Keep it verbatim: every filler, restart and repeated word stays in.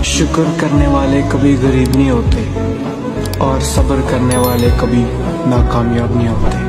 शुक्र करने वाले कभी गरीब नहीं होते और सब्र करने वाले कभी नाकामयाब नहीं होते।